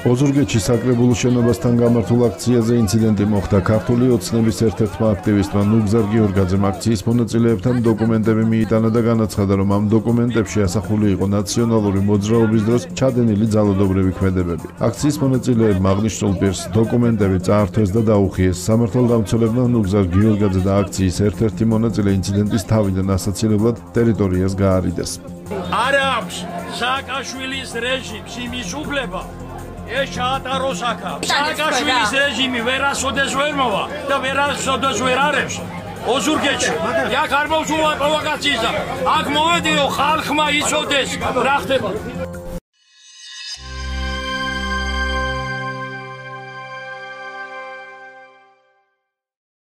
ოზურგეთში საკრებულოს შენობასთან გამართულ აქციაზე ინციდენტი მოხდა. ქართული ოცნების ერთ-ერთმა აქტივისტმა ნუგზარ გიორგაძემ აქციის მონაწილეებთან დოკუმენტები მიიტანა და განაცხადა, რომ ამ დოკუმენტებში ასახული იყო ნაციონალური მოძრაობის დროს ჩადენილი ძალადობრივი ქმედებები. აქციის მონაწილეებმა აღნიშნულ პირს დოკუმენტები წაართვეს და დაუხიეს. სამართალდამცველებმა ნუგზარ გიორგაძე და აქციის ერთ-ერთი მონაწილე ინციდენტის თავიდან ასაცილებლად ტერიტორიას გაარიდეს. არ აქვს სააკაშვილის რეჟიმს იმის უფლება ეს ჩაატაროს აქა. სააკაშვილის რეჟიმი ვერასოდეს ვერ მოვა და ვერასოდეს ვერ არებს ოზურგეთში. აქ არ მოვსულა პროვოკაციისა. აქ მოვედიო ხალხმა იცოდეს რა ხდება.